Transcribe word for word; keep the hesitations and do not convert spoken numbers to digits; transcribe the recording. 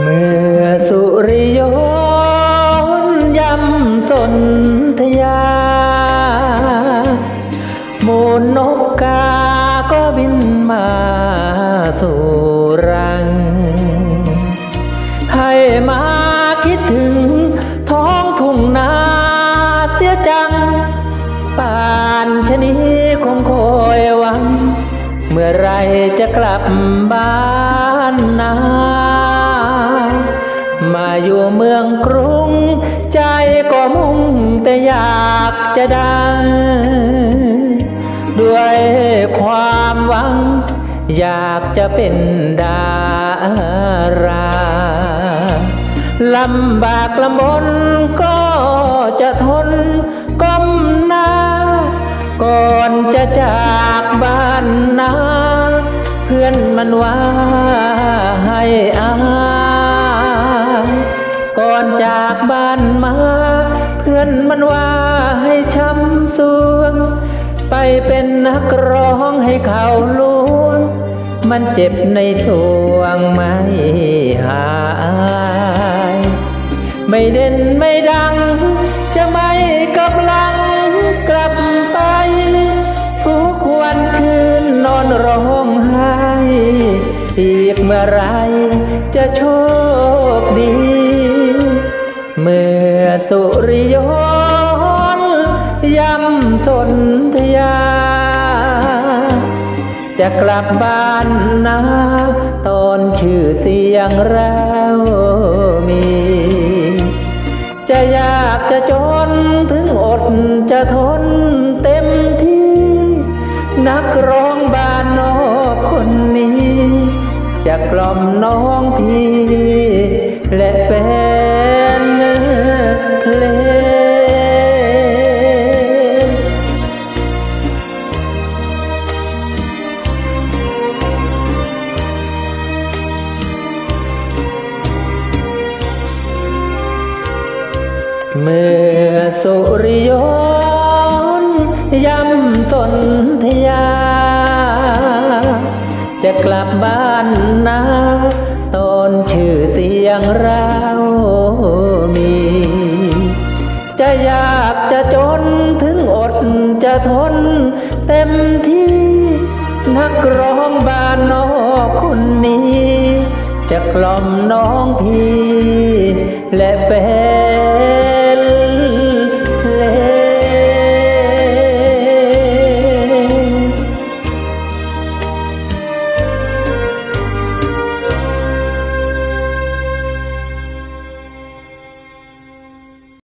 เมื่อสุริยนต์ย้ำสนธยาหมู่นกกาก็บินมาสู่รังให้มาคิดถึงท้องทุ่งนาเสียจังป่านชะนี้คงคอยหวังเมื่อไรจะกลับบ้านนามาอยู่เมืองกรุงใจก็มุ่งแต่อยากจะดังด้วยความหวังอยากจะเป็นดาราลำบากลำบนก็จะทนก้มหน้าก่อนจะจากบ้านนาเพื่อนมันว่าให้อายก่อนจากบ้านมาเพื่อนมันว่าให้ช้ำสวงไปเป็นนักร้องให้เขาล้วงมันเจ็บในทวงไม่หายไม่เด่นไม่ดังจะไม่กำลังกลับไปทุกวันคืนนอนร้องไห้อีกเมื่อไรจะโชคดีเมื่อสุริยนต์ย้ำสนธยาจะกลับบ้านนาตอนชื่อเสียงแล้วมีจะยากจะจนถึงอดจะทนเต็มที่นักร้องบ้านนอกคนนี้จะกล่อมน้องพี่และเป็นเพลงเมื่อสุริยนต์ย้ำสนธยาจะกลับบ้านนาตอนชื่อเสียงเรามีจะอยากจะจนถึงอดจะทนเต็มที่นักร้องบ้านนอกคนนี้จะกล่อมน้องพี่และแฟน